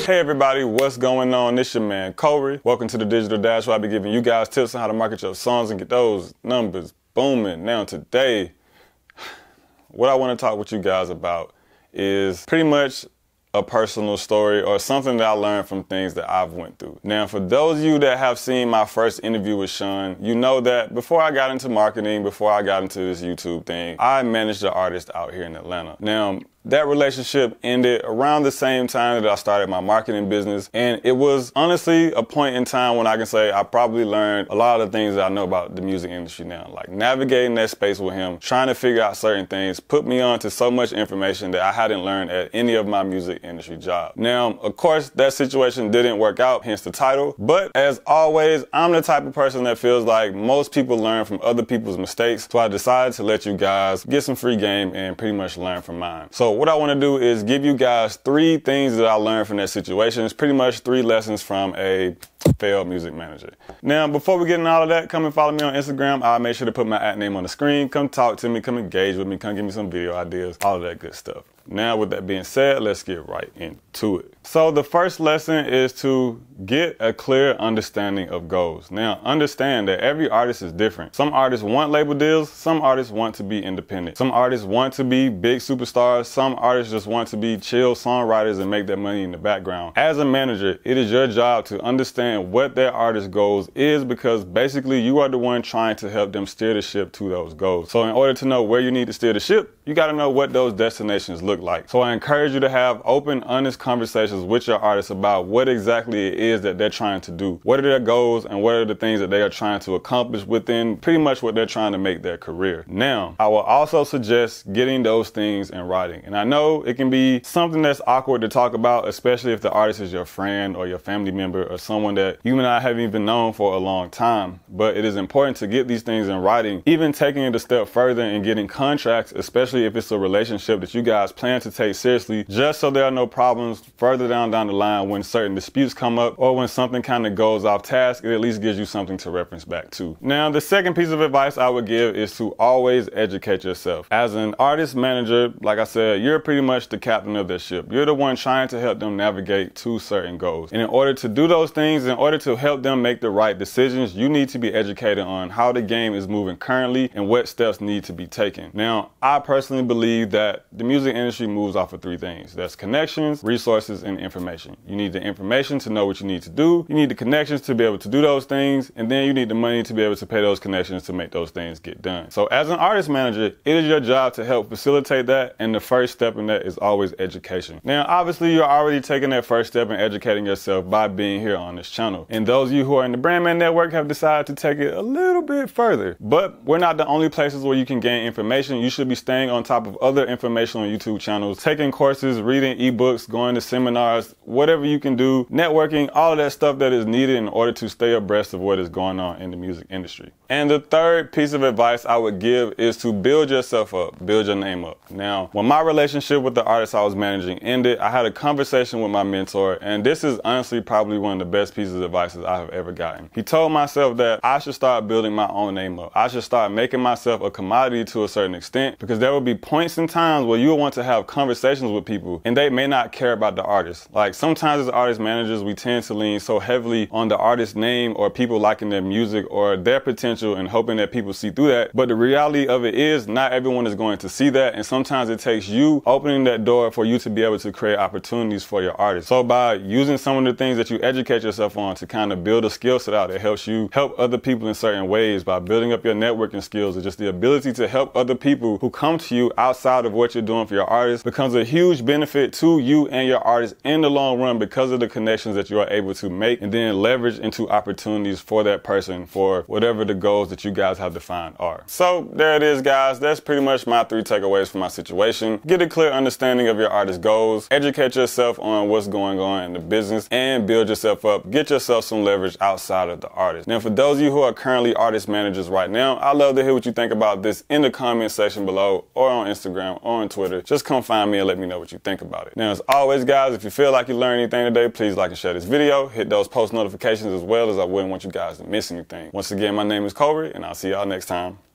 Hey everybody, what's going on? It's your man Corey. Welcome to the Digital Dash, where I'll be giving you guys tips on how to market your songs and get those numbers booming. Now today, what I want to talk with you guys about is pretty much a personal story or something that I learned from things that I've went through. Now, for those of you that have seen my first interview with Sean, you know that before I got into marketing, before I got into this YouTube thing, I managed an artist out here in Atlanta. Now, that relationship ended around the same time that I started my marketing business, and it was honestly a point in time when I can say I probably learned a lot of the things that I know about the music industry now. Like navigating that space with him, trying to figure out certain things, put me on to so much information that I hadn't learned at any of my music industry jobs. Now, of course, that situation didn't work out, hence the title, but as always, I'm the type of person that feels like most people learn from other people's mistakes, so I decided to let you guys get some free game and pretty much learn from mine. So what I want to do is give you guys 3 things that I learned from that situation. It's pretty much 3 lessons from a failed music manager. Now, before we get into all of that, come and follow me on Instagram. I'll make sure to put my @name on the screen. Come talk to me, come engage with me, come give me some video ideas, all of that good stuff. Now, with that being said, let's get right into it. So the first lesson is to get a clear understanding of goals. Now, understand that every artist is different. Some artists want label deals. Some artists want to be independent. Some artists want to be big superstars. Some artists just want to be chill songwriters and make that money in the background. As a manager, it is your job to understand what their artist's goals is, because basically you are the one trying to help them steer the ship to those goals. So in order to know where you need to steer the ship, you got to know what those destinations look like. So I encourage you to have open, honest conversations with your artists about what exactly it is that they're trying to do. What are their goals and what are the things that they are trying to accomplish within pretty much what they're trying to make their career. Now, I will also suggest getting those things in writing. And I know it can be something that's awkward to talk about, especially if the artist is your friend or your family member or someone that you and I haven't even known for a long time. But it is important to get these things in writing, even taking it a step further and getting contracts, especially if it's a relationship that you guys plan to take seriously, just so there are no problems further down the line when certain disputes come up or when something kind of goes off task. It at least gives you something to reference back to. Now, the second piece of advice I would give is to always educate yourself. As an artist manager, like I said, you're pretty much the captain of their ship. You're the one trying to help them navigate to certain goals. And in order to do those things, in order to help them make the right decisions, you need to be educated on how the game is moving currently and what steps need to be taken. Now, I personally believe that the music industry moves off of 3 things. That's connections, resources, and information. You need the information to know what you need to do. You need the connections to be able to do those things. And then you need the money to be able to pay those connections to make those things get done. So as an artist manager, it is your job to help facilitate that. And the first step in that is always education. Now, obviously, you're already taking that first step in educating yourself by being here on this channel. And those of you who are in the Brandman Network have decided to take it a little bit further. But we're not the only places where you can gain information. You should be staying on top of other information on YouTube channels, taking courses, reading ebooks, going to seminars, whatever you can do, networking, all of that stuff that is needed in order to stay abreast of what is going on in the music industry. And the third piece of advice I would give is to build yourself up, build your name up. Now, when my relationship with the artist I was managing ended, I had a conversation with my mentor, and this is honestly probably one of the best pieces of advice I have ever gotten. He told myself that I should start building my own name up. I should start making myself a commodity to a certain extent, because there will be points and times where you'll want to have conversations with people and they may not care about the artist. Like sometimes as artist managers, we tend to lean so heavily on the artist's name or people liking their music or their potential and hoping that people see through that. But the reality of it is not everyone is going to see that. And sometimes it takes you opening that door for you to be able to create opportunities for your artist. So by using some of the things that you educate yourself on to kind of build a skill set out that helps you help other people in certain ways, by building up your networking skills, or just the ability to help other people who come to you outside of what you're doing for your artist, becomes a huge benefit to you and your artist in the long run, because of the connections that you are able to make and then leverage into opportunities for that person for whatever the goals that you guys have defined are. So there it is, guys. That's pretty much my 3 takeaways from my situation. Get a clear understanding of your artist's goals, educate yourself on what's going on in the business, and build yourself up. Get yourself some leverage outside of the artist. Now, for those of you who are currently artist managers right now, I'd love to hear what you think about this in the comment section below, or on Instagram or on Twitter. Just come find me and let me know what you think about it. Now, as always, guys, if you feel like you learned anything today, please like and share this video. Hit those post notifications as well, as I wouldn't want you guys to miss anything. Once again, my name is Corey, and I'll see y'all next time.